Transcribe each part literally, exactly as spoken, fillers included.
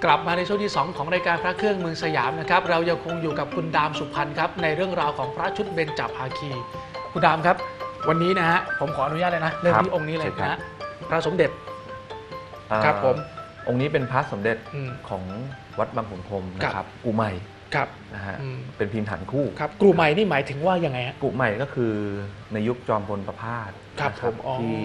กลับมาในช่วงที่สองของรายการพระเครื่องเมืองสยามนะครับเรายังคงอยู่กับคุณดามสุพรรณครับในเรื่องราวของพระชุดเบญจภาคีคุณดามครับวันนี้นะฮะผมขออนุญาตเลยนะเริ่มที่องค์นี้เลยนะฮะพระสมเด็จครับผมองค์นี้เป็นพระสมเด็จของวัดบางขุนพรหมนะครับกุใหม่ครับนะฮะเป็นพิมพ์ฐานคู่ครับกุใหม่นี่หมายถึงว่ายังไงฮะกุใหม่ก็คือในยุคจอมพลประพาสครับผมที่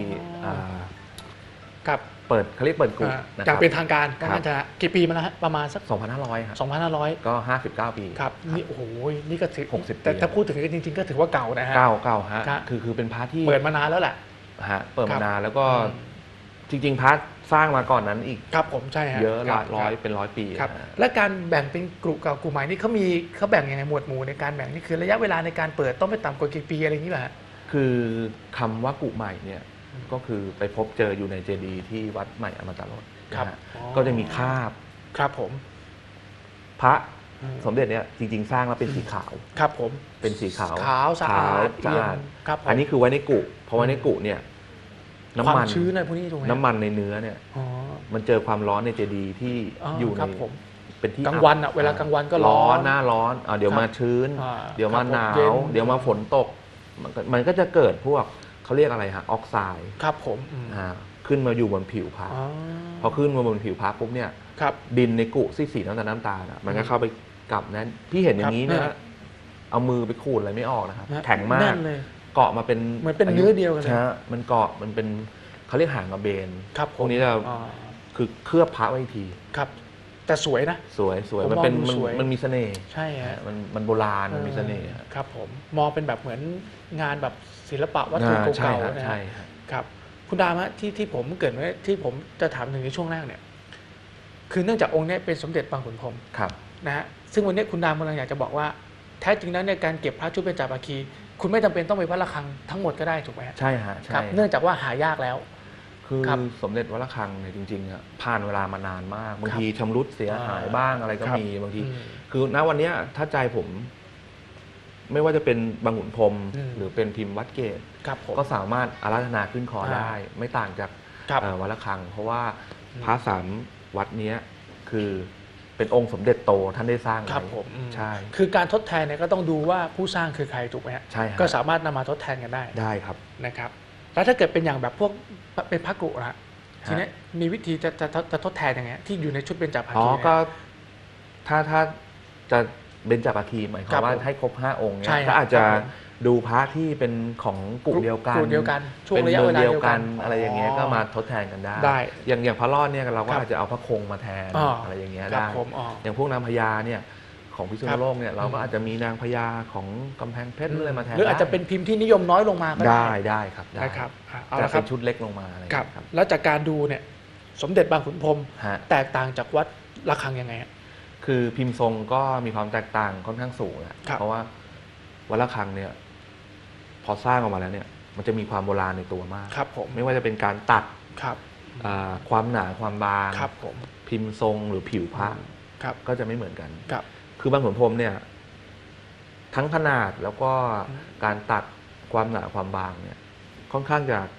ครับเปิดเขาเรียกเปิดกุอย่างเป็นทางการก็น่าจะกี่ปีมาแล้วฮะประมาณสักสองพันห้าร้อย ครับสองพันห้าร้อยก็ห้าสิบเก้าปีครับนี่โอ้โหนี่ก็ถือหกสิบปีแต่ถ้าพูดถึงจริงๆก็ถือว่าเก่านะฮะเก่าเก่าฮะคือคือเป็นพระที่เปิดมานานแล้วแหละฮะเปิดมานานแล้วก็จริงๆพระสร้างมาก่อนนั้นอีกครับผมใช่ฮะเยอะหลายร้อยเป็นร้อยปีครับและการแบ่งเป็นกลุ่มเก่ากลุ่มใหม่นี่เขามีเขาแบ่งยังไงหมวดหมู่ในการแบ่งนี่คือระยะเวลาในการเปิดต้องไม่ต่ำกว่ากี่ปีอะไรอย่างนี้ป่ะคือคำว่ากุใหม่เนี่ยก็คือไปพบเจออยู่ในเจดีย์ที่วัดใหม่อมตะรสก็จะมีคราบครับผมพระสมเด็จเนี่ยจริงๆสร้างแล้วเป็นสีขาวครับผมเป็นสีขาวขาวสะอาดสะอาดอันนี้คือไว้ในกุเพราะไว้ในกุเนี่ยน้ำมันชื้นในพวกนี้ถูกไหมน้ำมันในเนื้อเนี่ยมันเจอความร้อนในเจดีย์ที่อยู่ในเป็นที่กลางวันอ่ะเวลากลางวันก็ร้อนหน้าร้อนเดี๋ยวมาชื้นเดี๋ยวมาหนาวเดี๋ยวมาฝนตกมันก็จะเกิดพวกเขาเรียกอะไรฮะออกไซด์ครับผมขึ้นมาอยู่บนผิวพระพอขึ้นมาบนผิวพระปุ๊บเนี่ยดินในกุสีสีน้ำตาลน้ำตาลมันก็เข้าไปกับนั้นพี่เห็นอย่างนี้เนี่ยเอามือไปขูดอะไรไม่ออกนะครับแข็งมากเกาะมาเป็นเหมือนเป็นเนื้อเดียวกันเลยมันเกาะมันเป็นเขาเรียกหางกระเบนพวกนี้เราคือเคลือบพระไว้ทีครับแต่สวยนะสวยสวยมันเป็นมันมีเสน่ห์ใช่ฮะมันมันโบราณมันมีเสน่ห์ครับผมมองเป็นแบบเหมือนงานแบบศิลปะวัตถุเก่าๆนะครับคุณดามะที่ที่ผมเกิดไว้ที่ผมจะถามถึงในช่วงแรกเนี่ยคือเนื่องจากองค์นี้เป็นสมเด็จบางขุนพรหมนะฮะซึ่งวันนี้คุณดามกำลังอยากจะบอกว่าแท้จริงแล้วเนี่ยการเก็บพระชุดเบญจภาคีคุณไม่จำเป็นต้องไปวัดระฆังทั้งหมดก็ได้ถูกไหมใช่ฮะใช่เนื่องจากว่าหายากแล้วคือสมเด็จวัดระฆังเนี่ยจริงๆอ่ะผ่านเวลามานานมากบางทีชำรุดเสียหายบ้างอะไรก็มีบางทีคือณวันนี้ถ้าใจผมไม่ว่าจะเป็นบางขุนพรหมหรือเป็นพิมพ์วัดเกตก็สามารถอาราธนาขึ้นคอได้ไม่ต่างจากวัดระฆังเพราะว่าพระสามวัดนี้คือเป็นองค์สมเด็จโตท่านได้สร้างครับผมใช่คือการทดแทนเนี่ยก็ต้องดูว่าผู้สร้างคือใครถูกไหมฮะใช่ก็สามารถนำมาทดแทนกันได้ได้ครับนะครับแล้วถ้าเกิดเป็นอย่างแบบพวกเป็นพระกรุนะทีนี้มีวิธีจะจะจะทดแทนยังไงที่อยู่ในชุดเบญจภาคีอ๋อก็ถ้าถ้าจะเบญจภาคีหมายความว่าให้ครบห้าองค์เนี่ยก็อาจจะดูพระที่เป็นของกลุ่มเดียวกันเป็นระยะเวลาเดียวกันอะไรอย่างเงี้ยก็มาทดแทนกันได้อย่างอย่างพระรอดเนี่ยเราก็อาจจะเอาพระคงมาแทนอะไรอย่างเงี้ยได้อย่างพวกนางพญาเนี่ยของพิษณุโลกเนี่ยเราก็อาจจะมีนางพญาของกำแพงเพชรเลยมาแทนหรืออาจจะเป็นพิมพ์ที่นิยมน้อยลงมาก็ได้ได้ครับได้ครับเอาละครับชุดเล็กลงมาอะไรครับแล้วจากการดูเนี่ยสมเด็จบางขุนพรหมแตกต่างจากวัดระฆังยังไงคือพิมพ์ทรงก็มีความแตกต่างค่อนข้างสูงนะเพราะว่าวัดระฆังเนี่ยพอสร้างออกมาแล้วเนี่ยมันจะมีความโบราณในตัวมากครับผมไม่ว่าจะเป็นการตัดครับความหนาความบางครับผมพิมพ์ทรงหรือผิวพระครับก็จะไม่เหมือนกันครับคือบางขุนพรหมเนี่ยทั้งขนาดแล้วก็การตัดความหนาความบางเนี่ยค่อนข้างจะ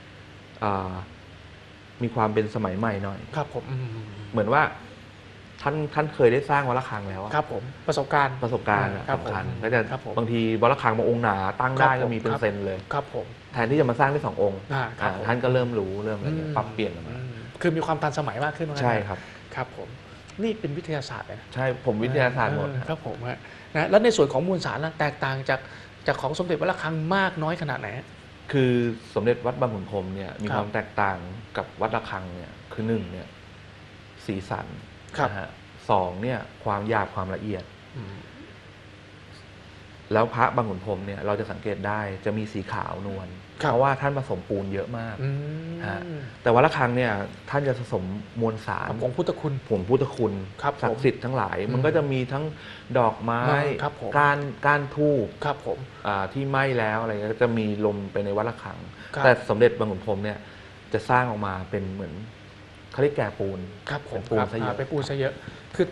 มีความเป็นสมัยใหม่หน่อยครับผมเหมือนว่าท่านท่านเคยได้สร้างวัดระฆังแล้วครับผมประสบการณ์ประสบการณ์สำคัญก็จะบางทีวัดระฆังบางองค์หนาตั้งได้ก็มีเป็นเซนเลยครับผมแทนที่จะมาสร้างได้สององค์ท่านก็เริ่มรู้เริ่มอะไรปรับเปลี่ยนมาคือมีความทันสมัยมากขึ้นใช่ครับครับผมนี่เป็นวิทยาศาสตร์เลยใช่ผมวิทยาศาสตร์หมดครับผมนะแล้วในส่วนของมูลสารแตกต่างจากจากของสมเด็จวัดระฆังมากน้อยขนาดไหนคือสมเด็จวัดบางขุนพรหมเนี่ยมีความแตกต่างกับวัดระฆังเนี่ยคือหนึ่งเนี่ยสีสันนะฮะสองเนี่ยความหยาบความละเอียดแล้วพระบางขุนพรหมเนี่ยเราจะสังเกตได้จะมีสีขาวนวลเพราะว่าท่านผสมปูนเยอะมากแต่วัดระฆังเนี่ยท่านจะผสมมวลสารผงพุทธคุณผงพุทธคุณศักดิ์สิทธิ์ทั้งหลายมันก็จะมีทั้งดอกไม้ก้านก้านทูบที่ไหม้แล้วอะไรก็จะมีลมไปในวัดระฆังแต่สมเด็จบางขุนพรหมเนี่ยจะสร้างออกมาเป็นเหมือนเขาเรียกแก่ปูนครับผมปูนซะเยอะเป็นปูนซะเยอะคือ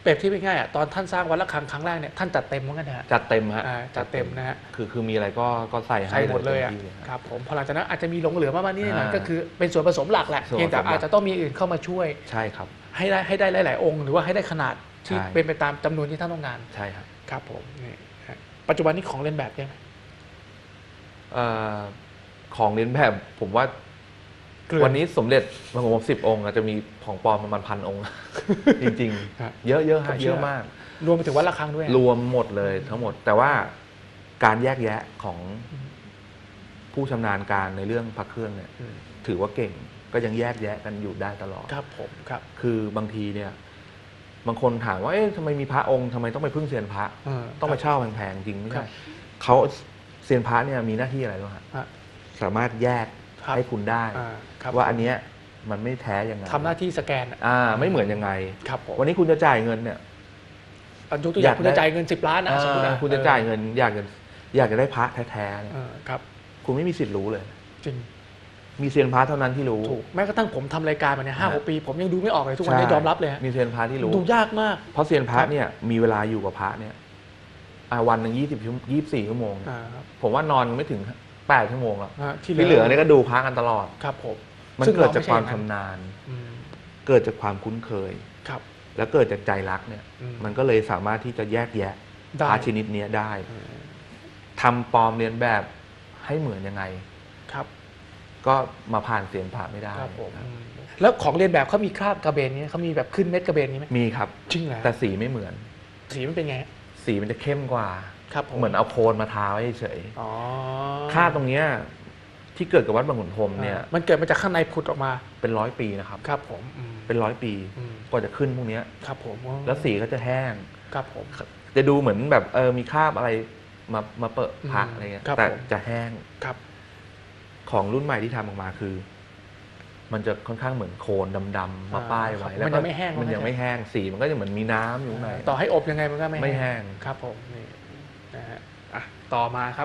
เปรียบเทียบง่ายๆอ่ะตอนท่านสร้างวัดระฆังครั้งแรกเนี่ยท่านจัดเต็มเหมือนกันนะฮะจัดเต็มฮะอ่าจัดเต็มนะฮะคือคือมีอะไรก็ก็ใส่ให้ใส่หมดเลยอ่ะต็ที่ครับผมพอหลังจากนั้นอาจจะมีหลงเหลือมากๆนิดหน่อยอ่าก็คือเป็นส่วนผสมหลักแหละส่วนผสมเพียงแต่อาจจะต้องมีอื่นเข้ามาช่วยใช่ครับให้ได้ให้ได้หลาย ๆ องค์ หรือว่าให้ได้ขนาดที่ใช่เป็นไปตามจำนวนที่ท่านต้องการใช่ครับครับผมนี่ฮะปัจจุบันนี้ของเล่นแบบเยอะไหมเอ่อของเลียนแบบผมว่าเกลือวันนี้สมเด็จพระองค์สิบองค์อาจจะมีของปลอมประมาณพันองค์ จริงฮะๆ เยอะเยอะผมฮะเชื่เยออะมากรวมไปถึงวัดระฆังด้วยรวมหมดเลยทั้งหมด แต่ว่าการแยกแยะของผู้ชำนาญการในเรื่องพระเครื่องเนี่ยอืมถือว่าเก่งก็ยังแยกแยะกันอยู่ได้ตลอดครับผมครับคือบางทีเนี่ยบางคนถามว่าเอ๊ะทำไมมีพระองค์ทำไมต้องไปพึ่งเซียนพระเออต้องไปครับเช่าแพงๆจริงไม่ครัใช่บเขาเซียนพระเนี่ยมีหน้าที่อะไรบ้างฮะฮะสามารถแยกครับให้คุณได้อ่าครับว่าอันเนี้ยมันไม่แท้ยังไงทำหน้าที่สแกนอะอ่าไม่เหมือนยังไงครับผมวันนี้คุณจะจ่ายเงินเนี่ยอ่ะยกตัวอย่างอยากคุณจะได้จ่ายเงินสิบล้านนะสมมติอ่านะคุณจะจ่ายเงิน อยากจะอยากจะได้พระแท้ๆเนี่ยเออครับคุณไม่มีสิทธิ์รู้เลยจริงมีเซียนพระเท่านั้นที่รู้ถูกแม้กระทั่งผมทำรายการมาเนี่ยห้าฮะหกปี ผมยังดูไม่ออกเลยทุกวันนี้ใช่ยอมรับเลยฮะมีเซียนพระที่รู้ดูยากมากเพราะเซียนพคระรับเนี่ยมีเวลาอยู่กับพระเนี่ยอ่าวันหนึ่งยี่สิบยี่สิบสี่ชั่วโมงอ่าครับผมว่านอนไม่ถึงแปดชั่วโมงหรอกอ่าที่เหลือเนี่ยก็ดูพระกันตลอดครับผมมันซึ่งเกิดจากความรไใช่อย่งนั้นชำนาญอืมเกิดจากความคุ้นเคยครับแล้วเกิดจากใจรักเนี่ยอืมมันก็เลยสามารถที่จะแยกแยะได้พระชนิดเนี้ยได้อืมทำปลอมเรียนแบบให้เหมือนยังไงครับก็มาผ่านเสียนพระไม่ได้ครับผมครับอืมแล้วของเรียนแบบเขามีคราบกระเบนนี้เขามีแบบขึ้นเม็ดกระเบนนี้ไหมมีครับจริงเหรอแต่สีไม่เหมือนสีมันเป็นไงฮะสีมันจะเข้มกว่าครับผมเหมือนเอาโคลนมาทาไว้เฉยอ๋อค่าบตรงเนี้ยที่เกิดกับวัดบางขุนพรหมเนี่ยอ่ามันเกิดมาจากข้างในผุดออกมาเป็นร้อยปีนะครับครับผมอืมเป็นร้อยปีอืมกว่าจะขึ้นพวกเนี้ยครับผมแล้วสีก็จะแห้งครับผมจะดูเหมือนแบบเออมีคราบอะไรมามาเปิดพระอืมอะไรเงี้ยครับแต่ผมจะแห้งครับของรุ่นใหม่ที่ทำออกมาคือ มันจะค่อนข้างเหมือนโคลนดำๆมาป้ายไว้ครับแล้วมันก็ยังไม่แห้งมันยังไม่แห้งสีมันก็จะเหมือนมีน้ำอยู่ข้างในต่อให้อบยังไงมันก็ไม่ไม่แห้งครับผมนี่นะฮะอ่ะต่อมาครับ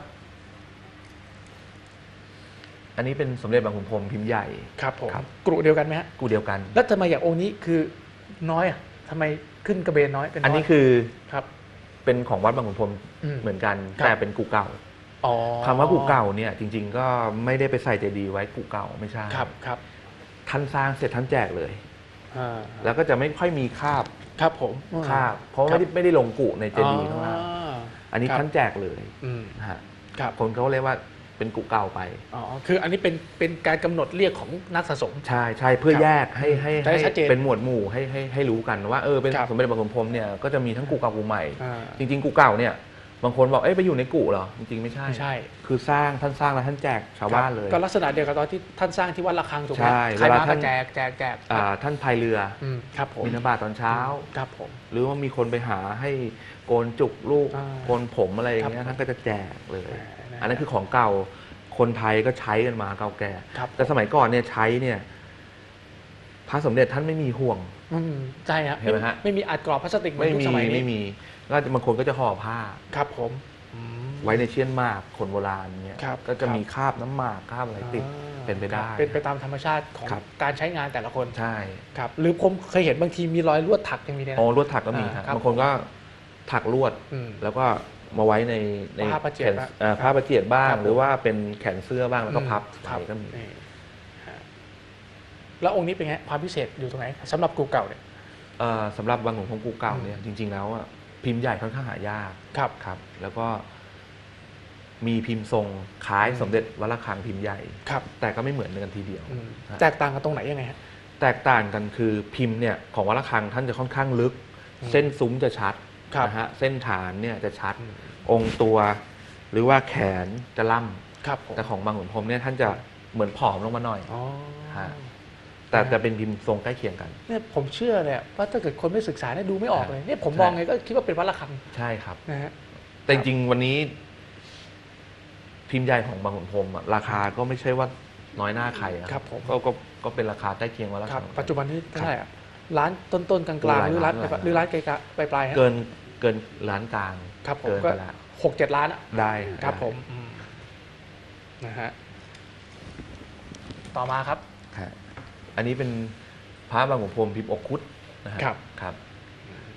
อันนี้เป็นสมเด็จบางขุนพรหมพิมพ์ใหญ่ครับผมครับกรุเดียวกันไหมฮะกูเดียวกันแล้วทำไมอย่างองค์นี้คือน้อยอ่ะทำไมขึ้นกระเบนน้อยเป็นน้อยอันนี้คือครับเป็นของวัดบางขุนพรหมอืมเหมือนกันครับแต่เป็นกูเก่าอ๋อคำว่ากูเก่าเนี่ยจริง ๆ ก็ไม่ได้ไปใส่เจดีย์ไว้กูเก่าไม่ใช่ครับครับท่านสร้างเสร็จท่านแจกเลยอ่าแล้วก็จะไม่ค่อยมีคราบครับผมคราบเพราะครัไม่บได้ไม่ได้ลงกุในเจดีย์ข้างล่างอ๋ออันนี้ครับท่านแจกเลยอืมนะฮะครับคนเขาเรียกว่าเป็นกุเก่าไปอ๋อคืออันนี้เป็นเป็นการกำหนดเรียกของนักสะสมใช่ใช่เพื่อครับแยกให้ให้จะได้ให้ชัดเจนเป็นหมวดหมู่ให้ให้ให้รู้กันว่าเออเป็นครับสมเด็จพระขุนพรหมเนี่ยก็จะมีทั้งกุเก่ากุใหม่อ่าจริง ๆ กุเก่าเนี่ยบางคนบอกเอ้ยไปอยู่ในกุเหรอจริงๆไม่ใช่ไม่ใช่คือสร้างท่านสร้างแล้วท่านแจกชาวบ้านเลยก็ลักษณะเดียวกับตอนที่ท่านสร้างที่วัดระฆังถูกไหมใช่ใครเวลามาท่าก็นแจกแจกแจกอ่าท่านพายเรืออืมครับผมบิณฑบาตตอนเช้าครับผมหรือว่ามีคนไปหาให้โกนจุกลูกอ่าโกนผมอะไรอย่างเงี้ครัยบท่านก็จะแจกเลยอ่านะอันนั้นคือของเก่าคนไทยก็ใช้กันมาเก่าแก่ครับแต่สมัยก่อนเนี่ยใช้เนี่ยพระสมเด็จท่านไม่มีห่วงอืมใช่ครับเห็นไหมฮะไม่มีอัดกรอบพลาสติกเหมือไม่นยุคมีสมัยนี้ไม่มีก็บางคนก็จะห่อผ้าครับผมอืมไว้ในเชี่ยนหมากคนโบราณเนี่ยครับก็จะครับมีคราบน้ำหมากคราบอะไรติดอ่าเป็นไปได้ครับเป็นไปตามธรรมชาติของครับการใช้งานแต่ละคนใช่ครับหรือผมเคยเห็นบางทีมีรอยลวดถักยังมีเลยนะอ๋อลวดถักก็มีอ่าฮะครับบางคนก็ถักลวดอืมแล้วก็มาไว้ในในผ้าประเจียดแขนบ้างเอ่อผ้าประเจียดบ้างครับหรือว่าเป็นแขนเสื้อบ้างแล้วก็พับครับไว้ก็มีนี่ฮะแล้วองค์นี้เป็นไงความพิเศษอยู่ตรงไหนสำหรับกูเก่าเนี่ยเอ่อสำหรับบางหลวงของกูเก่าเนี่ยจริง ๆ แล้วอะพิมพ์ใหญ่ค่อนข้างหายากครับครับ แล้วก็มีพิมพ์ทรงคล้ายสมเด็จวัดระฆังพิมพ์ใหญ่ครับแต่ก็ไม่เหมือนกันทีเดียวอืมฮะแตกต่างกันตรงไหนยังไงฮะแตกต่างกันคือพิมพ์เนี่ยของวัดระฆังท่านจะค่อนข้างลึกอืมเส้นซุ้มจะชัดครับนะฮะเส้นฐานเนี่ยจะชัดอืมองค์ตัวหรือว่าแขนจะล่ำครับผมแต่ของบางขุนพรหมเนี่ยท่านจะเหมือนผอมลงมาหน่อยอ๋อฮะ แต่แต่เป็นพิมพ์ทรงใกล้เคียงกันเนี่ยผมเชื่อเลยว่าถ้าเกิดคนไม่ศึกษาเนี่ยดูไม่ออกเลยเนี่ยผมใช่มองไงก็คิดว่าเป็นวัดระฆังใช่ครับนะฮะแต่จริงๆวันนี้ พิมพ์ใหญ่ของบางขุนพรหมอะราคาก็ไม่ใช่ว่าน้อยหน้าใครอะครับผมก็ก็ก็เป็นราคาใกล้เคียงวัดระครัฆับงปัจจุบันนี้เท่าไหร่อ่ะร้านต้นๆกลางๆหรือร้านหลายล้านหรือร้านไกลๆปลายๆฮะเกินเกินล้านกลางครับผมเกินก็ไปแล้วหกเจ็ดล้านอะได้ฮะครับได้ผมอืมนะฮะต่อมาครับฮะอันนี้เป็นพระบางขุนพรหมพิมพ์อกคุดนะฮะครับครับอ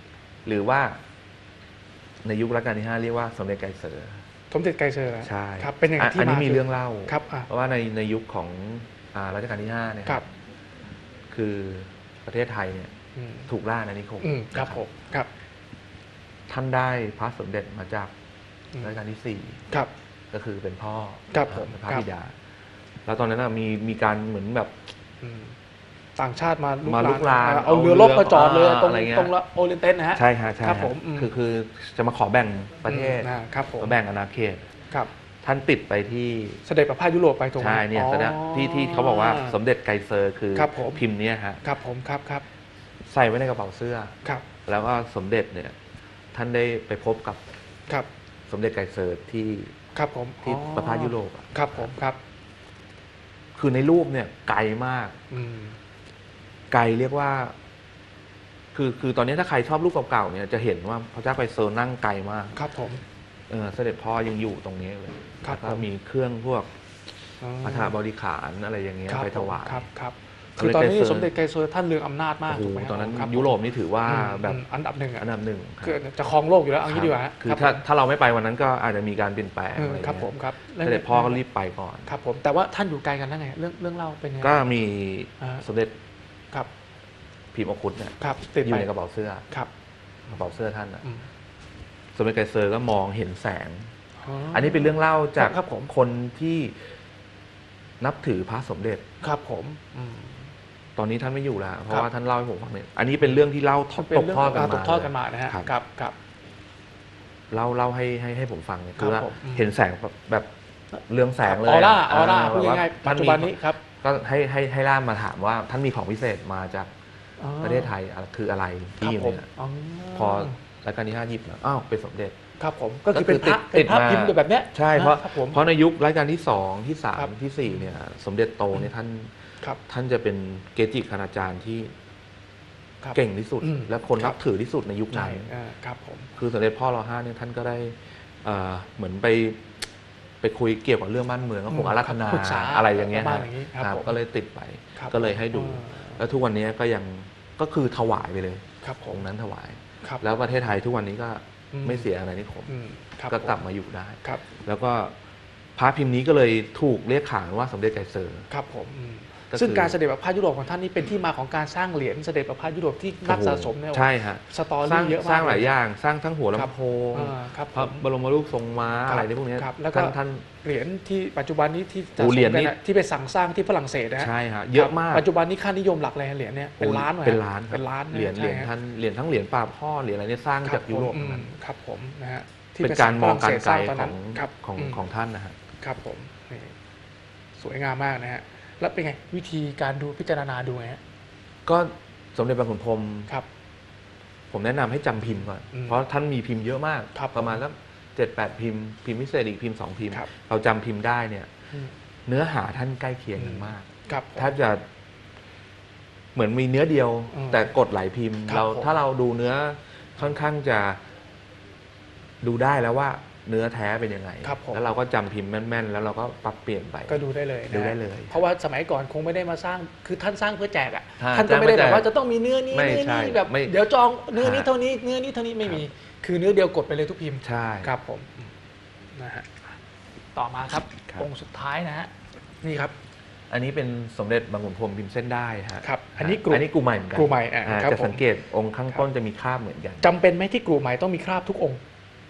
หรือว่าในยุครัชกาลที่ห้าเรียกว่าสมเด็จไกรเซอร์สมเด็จไกรเซอร์ใช่ครับเป็นอย่างที่มาอันนี้มีเรื่องเล่าครับเพราะว่าในในยุคของรัชกาลที่ห้าเนี่ยคือประเทศไทยเนี่ยถูกล่าอาณานิคมครับผมครับท่านได้พระสมเด็จมาจากรัชกาลที่สี่ครับก็คือเป็นพ่อครับผมพระบิดาแล้วตอนนั้นมีมีการเหมือนแบบต่างชาติมามาลุกลามเอาเรือรบมาจอดเลยตรงตรงโอเรนเตนนะฮะใช่ครับใช่ครับผมคือคือจะมาขอแบ่งประเทศครับผมแบ่งอาณาเขตครับท่านติดไปที่เสด็จประพาสยุโรปไปตรงใช่เนี่ยที่ที่เขาบอกว่าสมเด็จไกรเซอร์คือพิมพ์เนี้ยฮะครับผมครับครับใส่ไว้ในกระเป๋าเสื้อครับแล้วก็สมเด็จเนี่ยท่านได้ไปพบกับครับสมเด็จไกรเซอร์ที่ครับผมที่ประพาสยุโรปครับผมครับคือในรูปเนี่ยไกลมากไกลเรียกว่าคือคือตอนนี้ถ้าใครชอบรูปเก่าๆเนี่ยจะเห็นว่าพระเจ้าไกรเซอร์นั่งไกลมากครับผมเออเสด็จพ่อยังอยู่ตรงนี้เลยแล้วก็มีเครื่องพวกพัฒนาบริขารอะไรอย่างเงี้ยไปถวายครับครับคือตอนนี้สมเด็จไกรเซอร์ท่านเรืองอำนาจมากถูกไหมตอนนั้นยุโรปนี่ถือว่าแบบอันดับหนึ่งอันดับหนึ่งคือจะครองโลกอยู่แล้วเอางี้ดีกว่าคือถ้าถ้าเราไม่ไปวันนั้นก็อาจจะมีการเปลี่ยนแปลงอะไรครับผมครับเสด็จพ่อก็รีบไปก่อนครับผมแต่ว่าท่านอยู่ไกลกันได้ไงเรื่องเรื่องเล่าเป็นยังไงก็มีสมเด็จครับพิมพ์อคุตเนี่ยอยู่ในกระเป๋าเสื้อครับกระเป๋าเสื้อท่านอ่ะสมเด็จไกรเซอร์ก็มองเห็นแสงอันนี้เป็นเรื่องเล่าจากคนที่นับถือพระสมเด็จครับผมตอนนี้ท่านไม่อยู่แล้วเพราะว่าท่านเล่าให้ผมฟังเนี่ยอันนี้เป็นเรื่องที่เล่าตกทอดกันมาตกทอดกันมานะฮะครับครับเล่าเล่าให้ให้ให้ผมฟังเนี่ยคือว่าเห็นแสงแบบเรืองแสงเลยออร่าออร่าพูดง่ายๆปัจจุบันนี้ครับก็ให้ให้ให้ล่ามมาถามว่าท่านมีของพิเศษมาจากประเทศไทยคืออะไรที่เนี่ยพอรัชกาลที่ห้าหยิบแล้วอ้าวเป็นสมเด็จครับผมก็คือเป็นพระเป็นพระพิมพ์แบบนี้ใช่เพราะเพราะในยุครัชกาลที่สองที่สามที่สี่เนี่ยสมเด็จโตเนี่ยท่านท่านจะเป็นเกจิคณาจารย์ที่เก่งที่สุดและคนนับถือที่สุดในยุคนั้นครับผมคือสมเด็จพ่อรอห้าเนี่ยท่านก็ได้เหมือนไปไปคุยเกี่ยวกับเรื่องบ้านเมืองก็คงอาราธนาอะไรอย่างเงี้ยครับก็เลยติดไปก็เลยให้ดูแล้วทุกวันนี้ก็ยังก็คือถวายไปเลยองค์นั้นถวายแล้วประเทศไทยทุกวันนี้ก็ไม่เสียอาณานิคมก็กลับมาอยู่ได้แล้วก็พระพิมพ์นี้ก็เลยถูกเรียกขานว่าสมเด็จไกรเซอร์ครับผมซึ่งการเสด็จประพาสยุโรปของท่านนี่เป็นที่มาของการสร้างเหรียญเสด็จประพาสยุโรปที่นักสะสมเนี่ยใช่ฮะสตอรี่เยอะมากสร้างหลายอย่างสร้างทั้งหัวลำโพงพระบรมรูปทรงม้าอะไรพวกนี้แล้วก็ท่านเหรียญที่ปัจจุบันนี้ที่สะสมกันที่ไปสั่งสร้างที่ฝรั่งเศสนะฮะใช่ฮะเยอะมากปัจจุบันนี้ค่านิยมหลักเลยเหรียญเนี่ยเป็นล้านเป็นล้านเป็นล้านเหรียญเหรียญท่านเหรียญทั้งเหรียญป่าพ่อเหรียญอะไรเนี่ยสร้างจากยุโรปนั้นครับผมนะฮะเป็นการมองการไกลของของของท่านนะฮะครับผมสวยงามมากนะฮะแล้วเป็นไงวิธีการดูพิจารณาดูไงฮะก็สมเด็จพระขุนพรหมครับผมแนะนำให้จำพิมพ์ก่อนเพราะท่านมีพิมพ์เยอะมากประมาณสักเจ็ดแปดพิมพ์พิมพ์พิเศษอีกพิมพ์สองพิมพ์เราจำพิมพ์ได้เนี่ยเนื้อหาท่านใกล้เคียงกันมากแทบจะเหมือนมีเนื้อเดียวแต่กดหลายพิมพ์เราถ้าเราดูเนื้อค่อนข้างจะดูได้แล้วว่าเนื้อแท้เป็นยังไงแล้วเราก็จำพิมพ์แม่นๆแล้วเราก็ปรับเปลี่ยนไปก็ดูได้เลยดูได้เลยเพราะว่าสมัยก่อนคงไม่ได้มาสร้างคือท่านสร้างเพื่อแจกอ่ะท่านก็ไม่ได้แบบว่าจะต้องมีเนื้อนี้เนื้อนี้แบบเดี๋ยวจองเนื้อนี้เท่านี้เนื้อนี้เท่านี้ไม่มีคือเนื้อเดียวกดไปเลยทุกพิมพ์ใช่ครับผมนะฮะต่อมาครับองค์สุดท้ายนะฮะนี่ครับอันนี้เป็นสมเด็จบางขุนพรหมพิมพ์เส้นได้ฮะครับอันนี้กลุ่มอันนี้กลุ่มใหม่เหมือนกันกลุ่มใหม่อ่ะจะสังเกตองค์ข้างต้นจะมีคราบเหมือนกันจำเป็นไหมที่กลุ่มใหม่ต้องมีคราบทุกองค์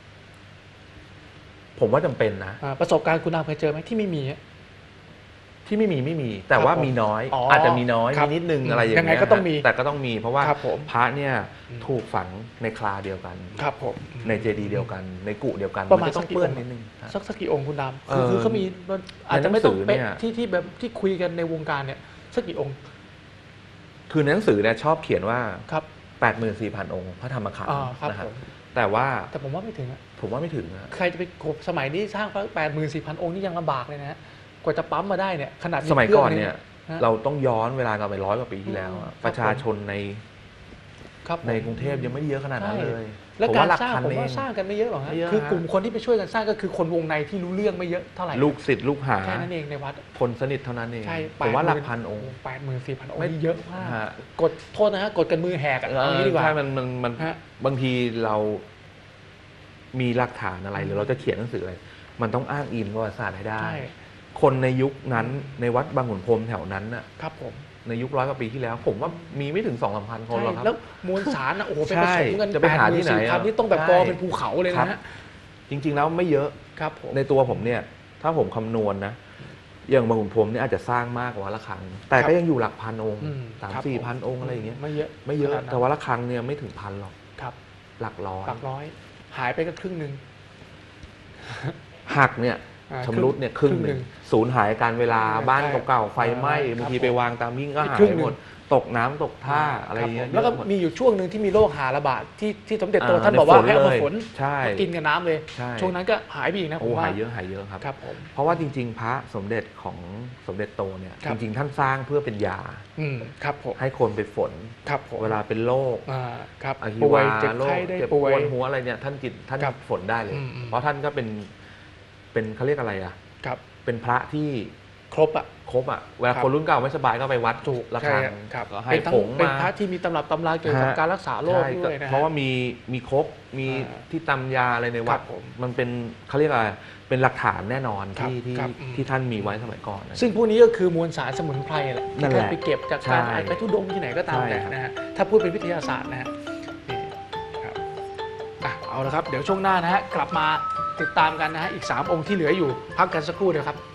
ผมว่าจำเป็นนะประสบการณ์คุณอาเคยเจอไหมที่ไม่มีที่ไม่มีไม่มีแต่ว่ามีน้อยอาจจะมีน้อยมีนิดนึงอะไรอย่างเงี้ยยังไงก็ต้องมีแต่ก็ต้องมีเพราะว่าพระเนี่ยถูกฝังในคลาเดียวกันครับผมในเจดีย์เดียวกันในกุเดียวกันประมาณต้องเปื้อนนิดนึงสักสักกี่องค์คุณดำคือคือเขามีอาจจะไม่ต้องเป๊ะที่ที่แบบที่คุยกันในวงการเนี่ยสักกี่องค์คือในหนังสือเนี่ยชอบเขียนว่าครับแปดหมื่นสี่พันองค์พระธรรมขันธ์นะครับแต่ว่าแต่ผมว่าไม่ถึงผมว่าไม่ถึงใครจะไปกบสมัยนี้สร้างพระแปดหมื่นสี่พันองค์นี่ยังลำบากเลยนะฮะกว่าจะปั๊มมาได้เนี่ยขนาดสมัยก่อนเนี่ยเราต้องย้อนเวลากลับไปร้อยกว่าปีที่แล้วประชาชนในในกรุงเทพยังไม่ได้เยอะขนาดนั้นเลยแล้วผมการว่าหลักสร้างพันผมเอว่าง สร้างกันไม่เยอะหรอกฮะไม่เยอะคือกลุ่มคนที่ไปช่วยกันสร้างก็คือคนวงในที่รู้เรื่องไม่เยอะเท่าไหร่ลูกศิษย์ลูกหาแค่นั้นเองในวัดคนสนิทเท่านั้นเองใช่ผมว่าหลักพันองค์แปดหมื่นสี่พันองค์ไม่นี่เยอะมากฮะกดโทษนะฮะกดกันมือแหกอะเอางี้ดีกว่าใช่มันมันมันฮะบางทีเรามีหลักฐานอะไรหรือเราจะเขียนหนังสืออะไรมันต้องอ้างอิงประวัติศาสตร์ให้ได้ใช่คนในยุคนั้นในวัดบางขุนพรหมแถวนั้นน่ะครับผมในยุคร้อยกว่าปีที่แล้ว ผมว่ามีไม่ถึงสองสามพันคนหรอกคแล้รัวบมวลสารนะโอ้โหไปใช่ผสมกันจะไปหาที่ไหนแปดมื่สี่พันอะนี่ต้องแบบใช่กอเป็นภูเขาเลยครันะบฮะจริง ๆ แล้วไม่เยอะครับผมในตัวผมเนี่ย ถ้าผมคำนวณนะ อย่างบางขุนพรหมเนี่ยอาจจะสร้างมากกว่าวัดละคัง แต่ก็ยังอยู่หลักพันองค์อืมสามครับสี่ผมพันองค์อะไรอย่างเงี้ยไม่เยอะไม่เยอะขนาดนั้นแต่วัดละคังเนี่ยไม่ถึงพันหรอกครับหลักร้อยหลักร้อย หายไปก็ครึ่งหนึ่งหักเนี่ยอ่าชำรุดเนี่ยครึ่งครึ่งหหนึ่นึ่งงสูญหายการเวลาใช่บ้านใช่เก่าๆไฟไหม้ครับบางทีผมไปวางตามยิ่งก็อีกหาครึ่ยงหนึ่งหมดตกน้ำตกท่าอะไรอย่างเงี้ยแล้วก็เยอะหมดมีอยู่ช่วงหนึ่งที่มีโรคหาระบาดที่ที่สมเด็จโตอ่าท่านในบอกว่าฝนให้เอามาเลยฝนใช่มากินกับน้ำเลยใช่ช่วงนั้นก็หายไปอีกนะผโอ้มว่าหายเยอะหายเยอะครับครับผมเพราะว่าจริง ๆ พระสมเด็จของสมเด็จโตเนี่ยครัจบริง ๆ ท่านสร้างเพื่อเป็นยาอืมครับผมให้คนไปฝนครับผมเวลาเป็นโรคอ่าครับอหิป่ววายเจ็บโรไข้คได้เจ็บปป่ววย ดหัวอะไรเนี่ยท่านกินท่านครับฝนได้เลยอืมอืมเพราะท่านก็เป็นเป็นเขาเรียกอะไรอ่ะครับเป็นพระที่ครบอ่ะครบอ่ะเวลาครับคนรุ่นเก่าไม่สบายก็ไปวัดถูกละใช่ครังครับก็ให้เป็นทั้งผงเป็นมาพระที่มีตำรับตำราเกี่ยวกับฮะการรักษาโรคใช่ด้วยนะฮเพราะว่ามีมีครกมีอ่าที่ตำยาอะไรในวัครัดบผมมันเป็นเขาเรียกอะไรเป็นหลักฐานแน่นอนครับที่ที่ครับอืมที่ท่านมีไว้สมัยก่อนนะซึ่งพวกนี้ก็คือมวลสารสมุนไพรแหละนั่ที่นแหท่านละไปเก็บจากการใช่ไปทุดงค์ที่ไหนก็ตามใช่แต่ครับนะฮะถ้าพูดเป็นวิทยาศาสตร์นะฮะนี่ครับอ่ะเอาละครับ เดี๋ยวช่วงหน้านะฮะกลับมาติดตามกันนะฮะอีกสามองค์ที่เหลืออยู่พักกันสักครู่เดียวครับ